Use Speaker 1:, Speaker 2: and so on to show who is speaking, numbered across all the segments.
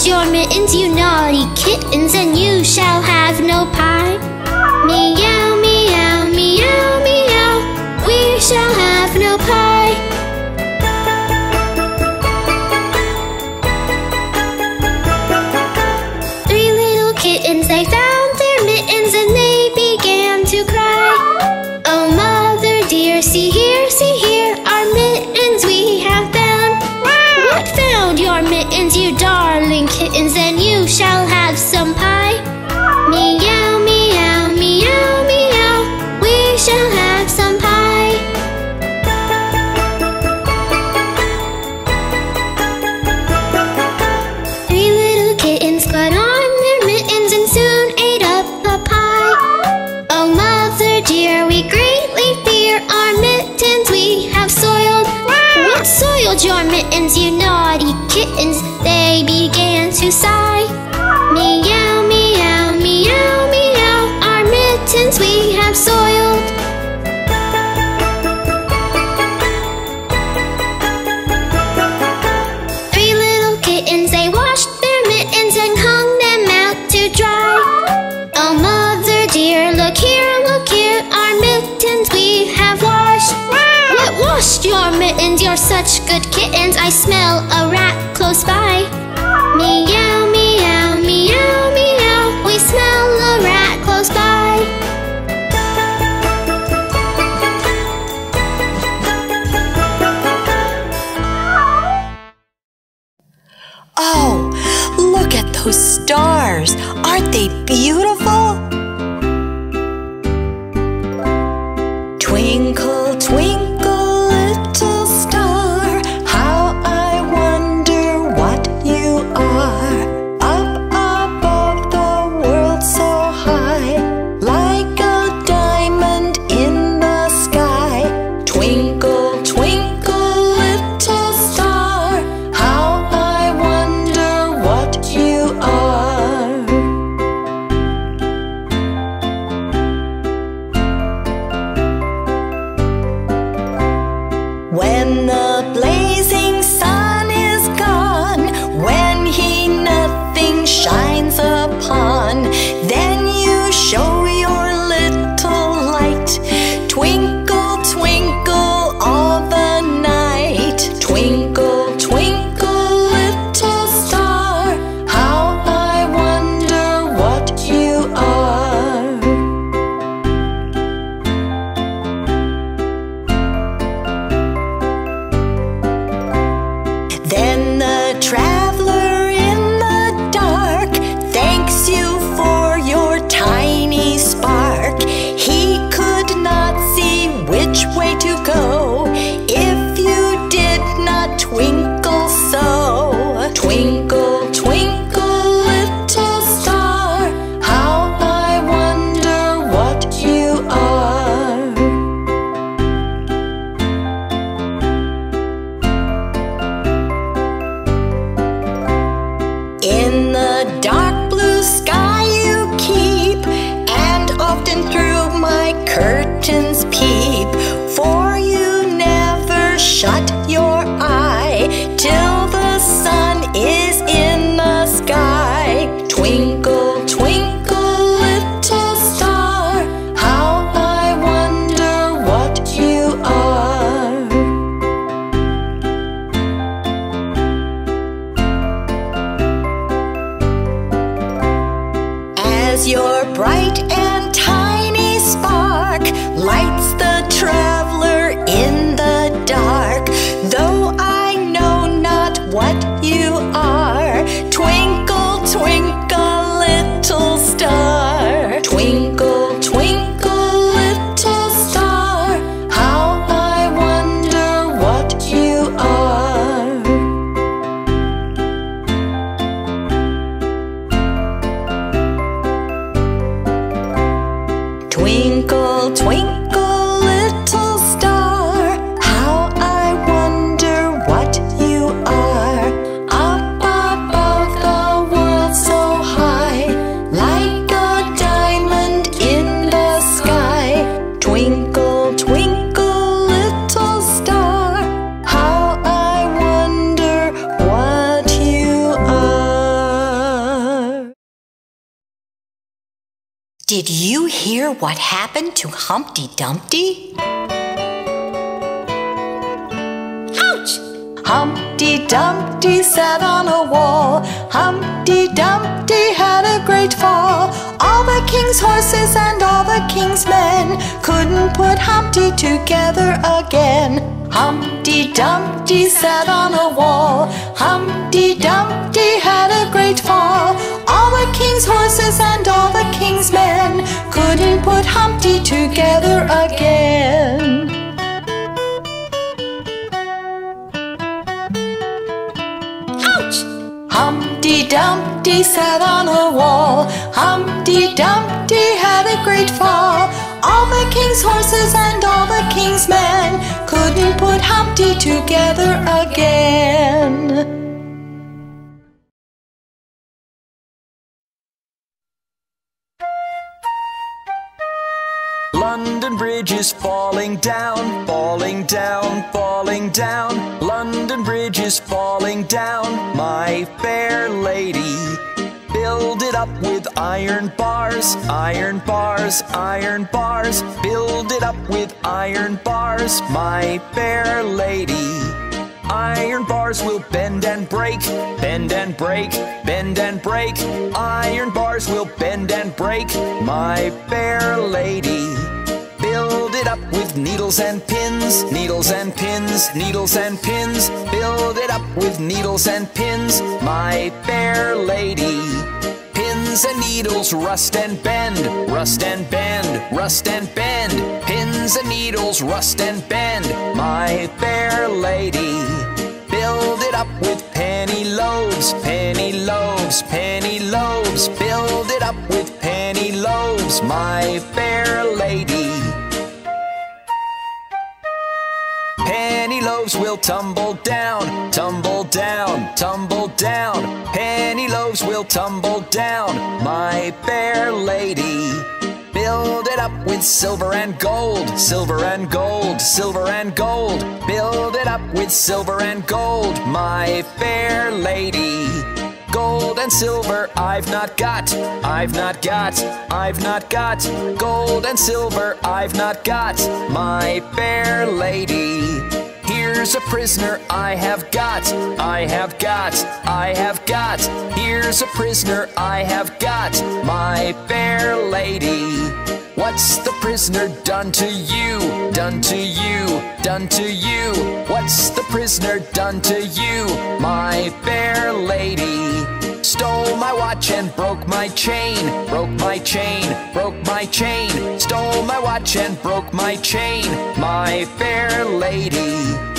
Speaker 1: lost your mittens, you naughty kittens, and you shall have no pie. Meow, meow, meow, meow, we shall have no pie. Three little kittens, they found their mittens and they began to cry. Oh, mother dear, see here, our mittens we have found. What found your mittens, you darling kittens, and you shall have some pie. Meow, meow, meow, meow, we shall have some pie. Three little kittens put on their mittens and soon ate up the pie. Oh, mother dear, we greatly fear our mittens we have soiled. What soiled your mittens, you naughty kittens? They began to sigh. Meow, meow, meow, meow, our mittens we have soiled. Three little kittens, they washed their mittens and hung them out to dry. Oh, mother dear, look here, our mittens we have washed. What washed your mittens? You're such good kittens, I smell a rat close by. Meow, meow, meow, meow, we smell a rat close by.
Speaker 2: Oh, look at those stars! Aren't they beautiful? Twinkle, twinkle, little star, how I wonder what you are. Up above the world so high, like a diamond in the sky. Twinkle, twinkle, little star, how I wonder what you are. Did you hear what happened to Humpty Dumpty?
Speaker 1: Ouch!
Speaker 2: Humpty Dumpty sat on a wall. Humpty Dumpty had a great fall. All the king's horses and all the king's men couldn't put Humpty together again. Humpty Dumpty sat on a wall. Humpty Dumpty had a great fall. All the king's horses and all the king's men couldn't put Humpty together again. Humpty Dumpty sat on a wall. Humpty Dumpty had a great fall. All the king's horses and all the king's men couldn't put Humpty together again.
Speaker 3: London Bridge is falling down, falling down, falling down. London Bridge is falling down, my fair lady. Build it up with iron bars, iron bars, iron bars. Build it up with iron bars, my fair lady. Iron bars will bend and break, bend and break, bend and break. Iron bars will bend and break, my fair lady. Build it up with needles and pins, needles and pins, needles and pins. Build it up with needles and pins, my fair lady. Pins and needles rust and bend, rust and bend, rust and bend. Pins and needles rust and bend, my fair lady. Build it up with penny loaves, penny loaves, penny loaves. Build it up with penny loaves, my fair lady. Penny loaves will tumble down, tumble down, tumble down. Penny loaves will tumble down, my fair lady. Build it up with silver and gold, silver and gold, silver and gold. Build it up with silver and gold, my fair lady. Gold and silver I've not got, I've not got, I've not got. Gold and silver I've not got, my fair lady. Here's a prisoner I have got, I have got, I have got. Here's a prisoner I have got, my fair lady. What's the prisoner done to you, done to you, done to you? What's the prisoner done to you, my fair lady? Stole my watch and broke my chain, broke my chain, broke my chain. Stole my watch and broke my chain, my fair lady.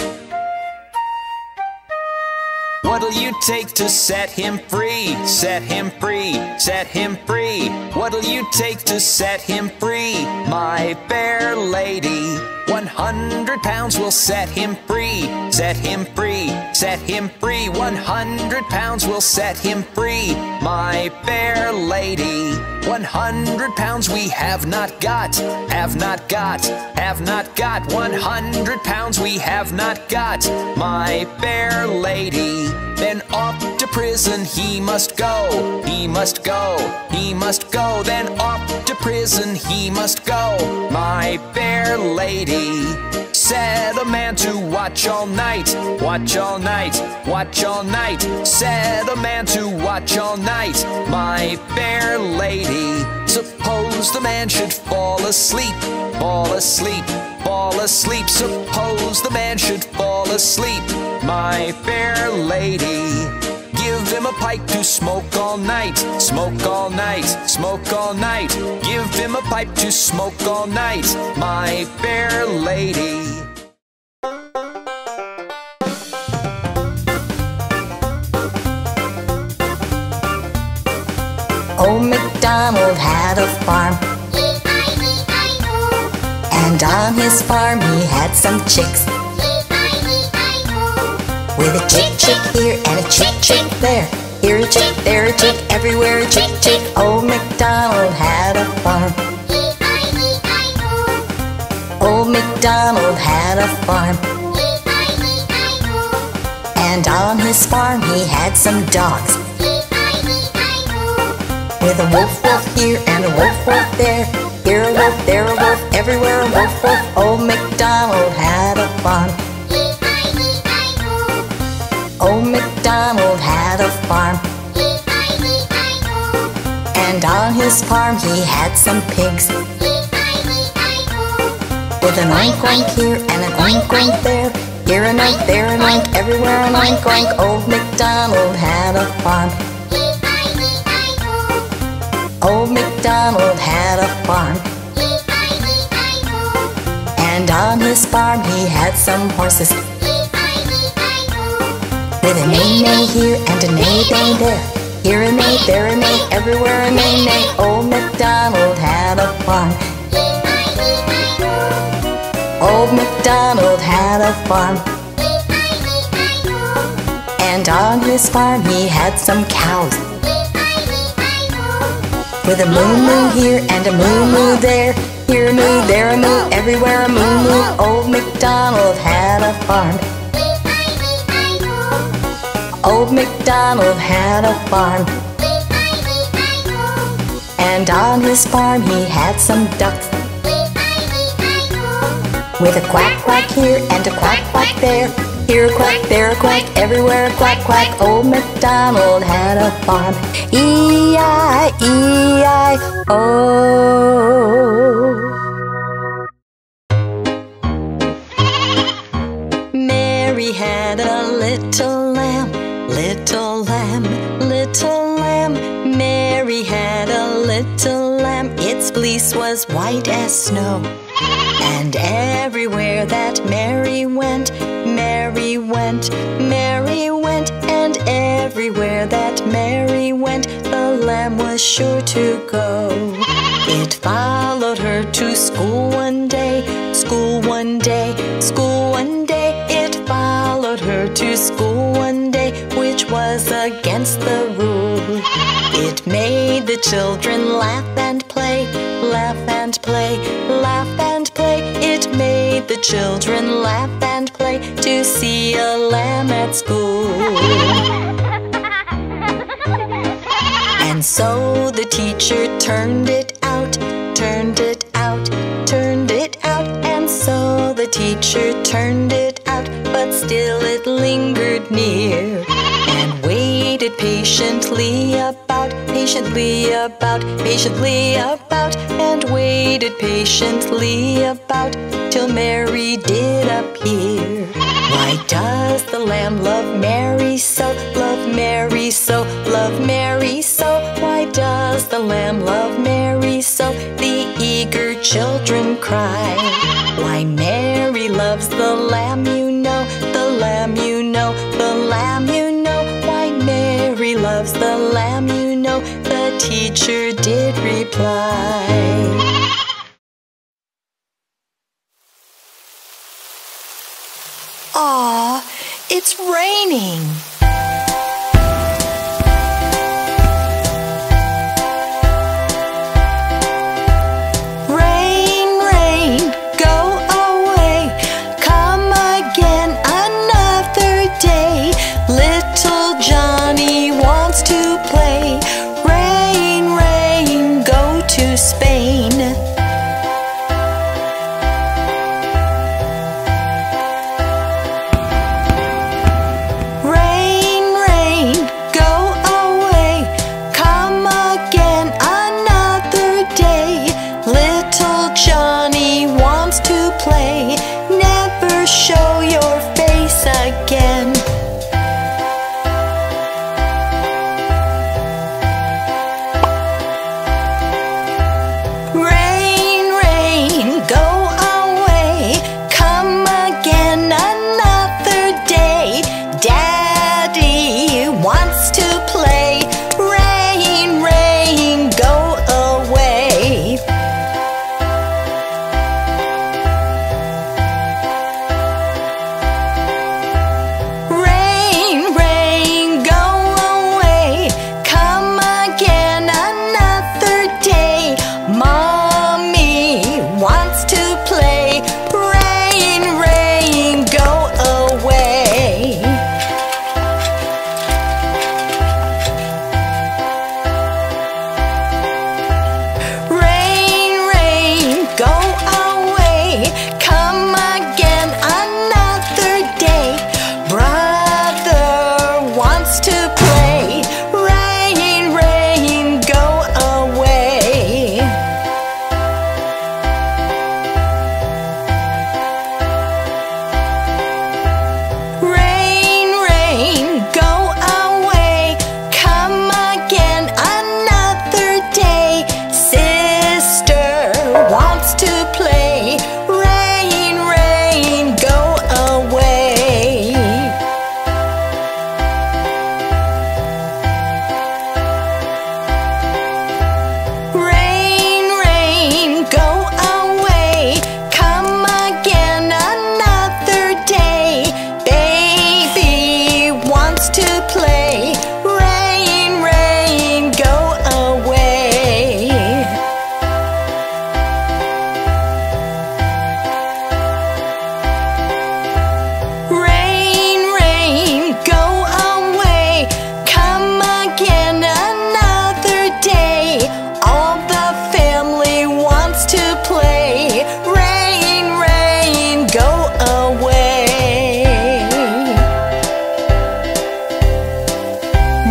Speaker 3: What'll you take to set him free? Set him free, set him free. What'll you take to set him free, my fair lady? 100 pounds will set him free, set him free, set him free. 100 pounds will set him free, my fair lady. 100 pounds we have not got, have not got, have not got. 100 pounds we have not got, my fair lady. Then off to prison he must go, he must go, he must go. Then off to prison he must go, my fair lady. Set a man to watch all night, watch all night, watch all night. Set a man to watch all night, my fair lady. Suppose the man should fall asleep, fall asleep, fall asleep. Suppose the man should fall asleep, my fair lady. Give him a pipe to smoke all night, smoke all night, smoke all night. Give him a pipe to smoke all night, my fair lady.
Speaker 2: Old MacDonald had a farm,
Speaker 1: E-I-E-I-O.
Speaker 2: and on his farm he had some chicks.
Speaker 1: E-I-E-I-O.
Speaker 2: With a chick chick here and a chick chick there, here a chick, there a chick, everywhere a chick chick. Old MacDonald had a farm.
Speaker 1: E-I-E-I-O.
Speaker 2: Old MacDonald had a farm,
Speaker 1: E-I-E-I-O.
Speaker 2: and on his farm he had some dogs.
Speaker 1: E-I-E-I-O.
Speaker 2: With a wolf, wolf here and a wolf, wolf there. Here a wolf, there a wolf, everywhere a wolf, wolf. Old MacDonald had a farm.
Speaker 1: E-I-E-I-O.
Speaker 2: Old MacDonald had a farm.
Speaker 1: E-I-E-I-O.
Speaker 2: And on his farm he had some pigs.
Speaker 1: E-I-E-I-O.
Speaker 2: With an oink oink here and an oink oink there. Here an oink, there an oink, everywhere an oink oink. Old MacDonald had a farm.
Speaker 1: E-I-E-I-O.
Speaker 2: Old MacDonald had a farm.
Speaker 1: E-I-E-I-O.
Speaker 2: And on his farm he had some horses.
Speaker 1: E-I-E-I-O.
Speaker 2: With a neigh-neigh here and a neigh-neigh there. Here a neigh, there a neigh, everywhere a neigh-neigh. Old MacDonald had a farm.
Speaker 1: E-I-E-I-O.
Speaker 2: Old MacDonald had a farm.
Speaker 1: E-I-E-I-O.
Speaker 2: And on his farm he had some cows.
Speaker 1: E-I-E-I-O.
Speaker 2: With a moo-moo here and a moo-moo there. Here a moo, there a moo, everywhere a moo-moo. Old MacDonald had a farm.
Speaker 1: E-I-E-I-O.
Speaker 2: Old MacDonald had a farm.
Speaker 1: E-I-E-I-O.
Speaker 2: And on his farm he had some ducks.
Speaker 1: E-I-E-I-O.
Speaker 2: With a quack quack here and a quack quack there. Here a quack, there a quack, everywhere a quack quack. Old MacDonald had a farm. E-I-E-I-O. Mary had a little lamb, little lamb, little lamb. Mary had a little lamb. Its fleece was white as snow. And everywhere that Mary went, Mary went, Mary went. And everywhere that Mary went, the lamb was sure to go. It followed her to school one day, school one day, school one day. It followed her to school one day, which was against the rule. It made the children laugh and play, laugh and play, laugh and play. It made the children laugh and play to see a lamb at school. And so the teacher turned it out, turned it out, turned it out. And so the teacher turned it out, but still it lingered near. And waited patiently about, patiently about, patiently about. And waited patiently about till Mary did appear. Why does the lamb love Mary so, love Mary so, love Mary so? Why does the lamb love Mary so? The eager children cry. Why Mary loves the lamb, you know, the lamb, you know, the lamb, you know. Why Mary loves the lamb, you know, the teacher did reply. Aw, it's raining. Rain, rain, go away. Come again another day. Little Johnny wants to play. Rain, rain, go to Spain. Show your face again.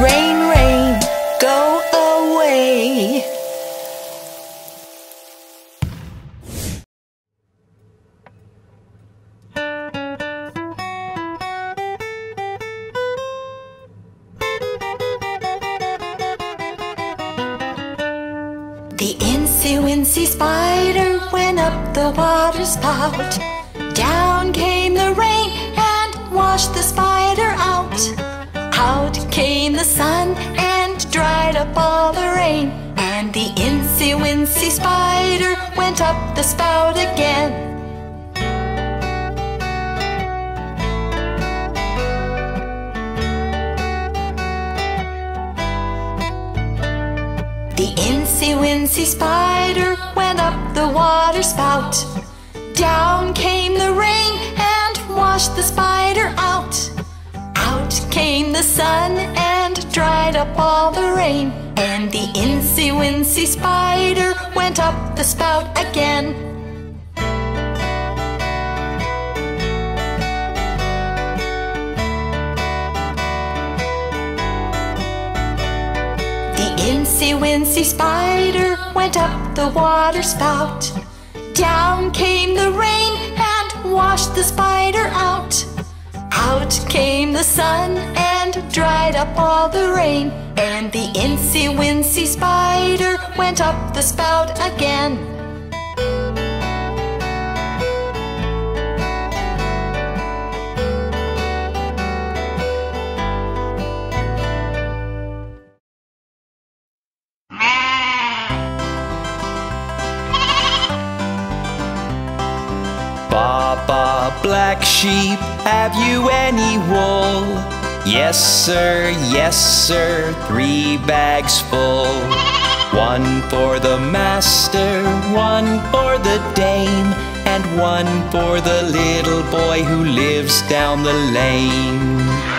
Speaker 2: Rain, rain, go away. The incy-wincy spider went up the water spout. Down came the rain and washed the spider out. Out came the sun and dried up all the rain. And the incy-wincy spider went up the spout again. The incy-wincy spider went up the water spout. Down came the rain and washed the spider out. Out came the sun and dried up all the rain. And the incy-wincy spider went up the spout again. The incy-wincy spider went up the water spout. Down came the rain and washed the spider out. Out came the sun and dried up all the rain. And the incy-wincy spider went up the spout again.
Speaker 3: Baba, black sheep, have you any wool? Yes, sir, 3 bags full. 1 for the master, 1 for the dame, and 1 for the little boy who lives down the lane.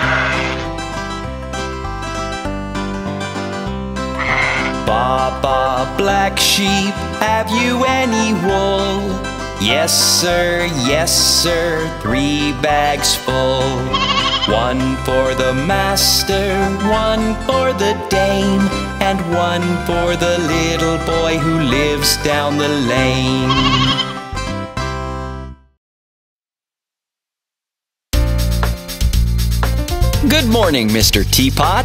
Speaker 3: Baba, black sheep, have you any wool? Yes, sir, 3 bags full. 1 for the master, 1 for the dame, and 1 for the little boy who lives down the lane. Good morning, Mr. Teapot.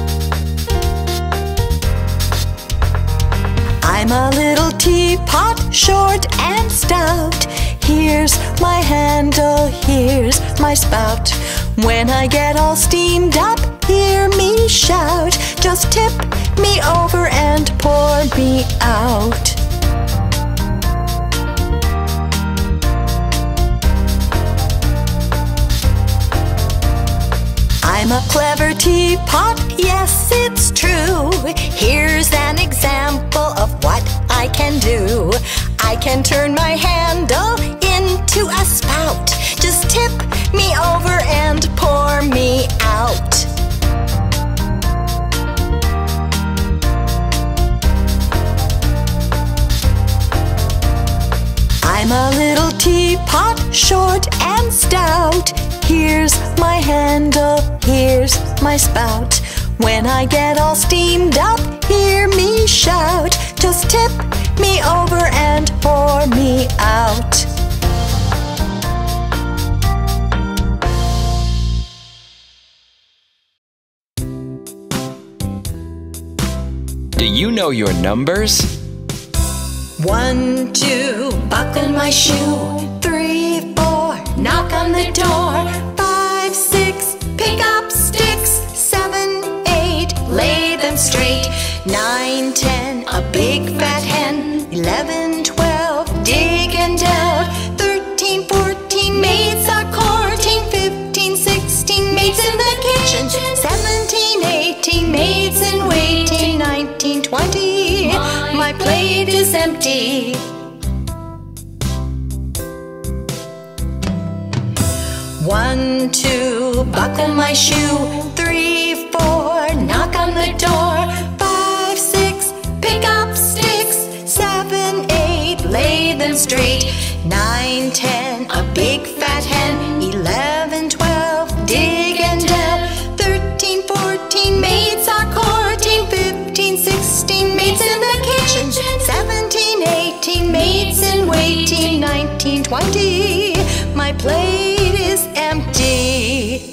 Speaker 2: I'm a little teapot, short and stout. Here's my handle, here's my spout. When I get all steamed up, hear me shout. Just tip me over and pour me out. I'm a clever teapot, yes, it's true. Here's an example of what I can do. I can turn my handle into a spout. Just tip me over and pour me out. I'm a little teapot, short and stout. Here's my handle, here's my spout. When I get all steamed up, hear me shout. Just tip me over and pour me out.
Speaker 3: Do you know your numbers?
Speaker 2: 1, 2, buckle my shoe. 3, 4, knock on the door. 5, 6, pick up sticks. 7, 8, lay them straight. 9, 10, a big fat hen. 11, 12, dig and delve. 13, 14, maids are courting. 15, 16, maids in the kitchen. 17, 18, maids in waiting. 19, 20, my plate is empty. 1, 2, buckle my shoe. 3, 4, knock on the door. 5, 6, pick up sticks. 7, 8, lay them straight. 9, 10, a big fat hen. 11, 12, dig and delve. 13, 14, maids whitey, my plate is empty.